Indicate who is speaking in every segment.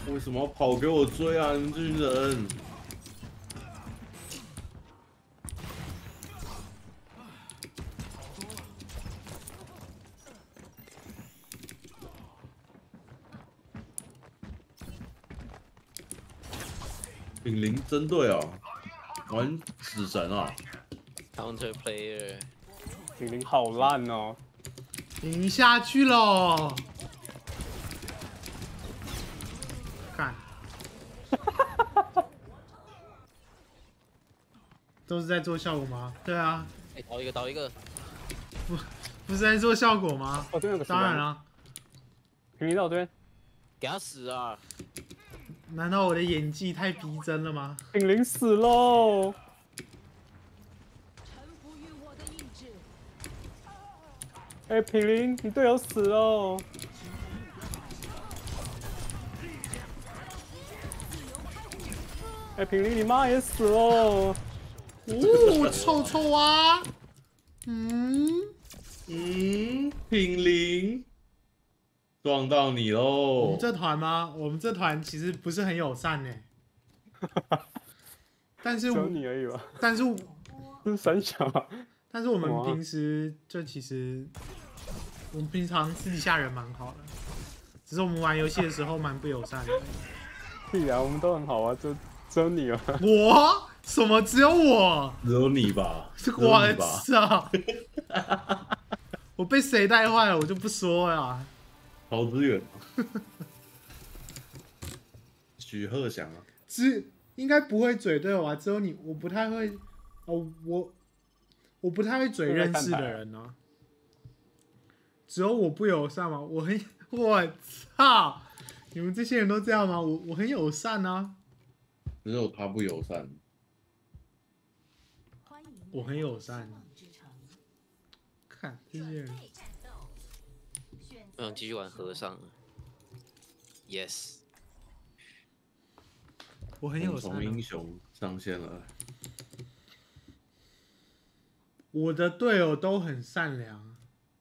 Speaker 1: 为什么要跑给我追啊？你们这群人！品灵针对哦，玩死神啊！
Speaker 2: Counter player，
Speaker 3: 品灵好烂哦。
Speaker 4: 赢下去喽！看，都是在做效果吗？对啊，
Speaker 2: 哎，倒一个，倒一个，
Speaker 4: 不是在做效果吗？
Speaker 3: 哦，这边有个
Speaker 4: 当然了，
Speaker 3: 品灵在我这边，
Speaker 2: 给他死啊！
Speaker 4: 难道我的演技太逼真了吗？
Speaker 3: 品灵死喽！哎，品灵，你队友死喽！哎，品灵，你妈也死喽！
Speaker 4: 哦，臭臭啊！
Speaker 1: 品灵撞到你
Speaker 4: 我
Speaker 1: 喽！
Speaker 4: 们这团吗？我们这团其实不是很友善呢。但是
Speaker 3: 只有你而已吧？
Speaker 4: 但是
Speaker 3: 这是三小啊。
Speaker 4: 但是我们平时就其实，我们平常私底下人蛮好的，只是我们玩游戏的时候蛮不友善的。
Speaker 3: 屁啊，我们都很好啊，只有你啊。
Speaker 4: 我什么？只有我？
Speaker 1: 只有你吧？
Speaker 4: 是我操！我被谁带坏了，我就不说了。
Speaker 1: 曹资源，许鹤翔啊，
Speaker 4: 应该不会嘴对我啊，只有你，我不太会。哦，我不太会嘴认识的人啊。只有我不友善吗？我操！你们这些人都这样吗？我很友善啊。
Speaker 1: 只有他不友善。
Speaker 4: 我很友善。看这些人。
Speaker 2: 我想继续玩和尚。Yes。
Speaker 4: 我很友善。
Speaker 1: 从英雄上线了。
Speaker 4: 我的队友都很善良。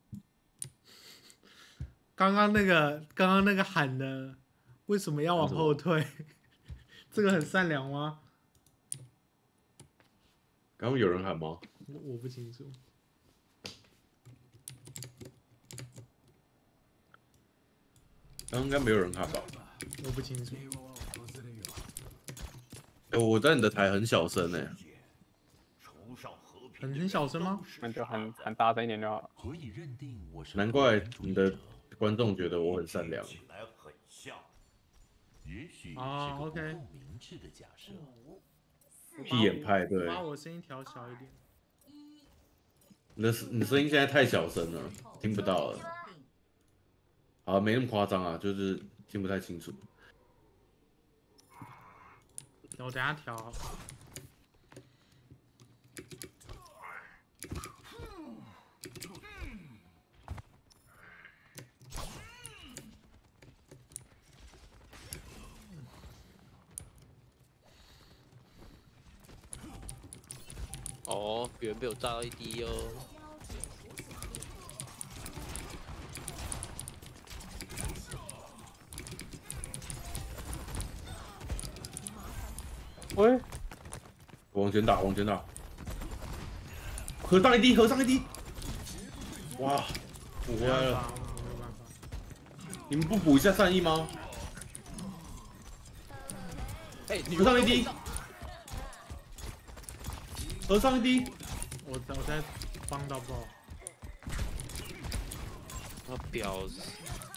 Speaker 4: 刚刚那个喊的，为什么要往后退？这个很善良吗？
Speaker 1: 刚刚有人喊吗？
Speaker 4: 我不清楚。
Speaker 1: 刚刚应该没有人喊吧？
Speaker 4: 我不清楚。
Speaker 1: 哎，我在你的台很小声哎。
Speaker 4: 很小声吗？
Speaker 3: 那就喊大声一点就好了。
Speaker 1: 难怪你的观众觉得我很善良。
Speaker 4: 啊 ，OK。
Speaker 1: 屁眼派对。
Speaker 4: 把我声音调小一点。
Speaker 1: 你声音现在太小声了，听不到了。好，没那么夸张啊，就是听不太清楚。
Speaker 4: 我等下调。
Speaker 2: 哦，有人被我炸到一滴哦。
Speaker 3: 喂，
Speaker 1: 往前打，往前打。合上一滴，合上一滴。哇，我回来了。你们不补一下善意吗？
Speaker 2: 哎，
Speaker 1: 合上一滴。合上一滴。
Speaker 4: 我在帮到爆。
Speaker 2: 我婊子。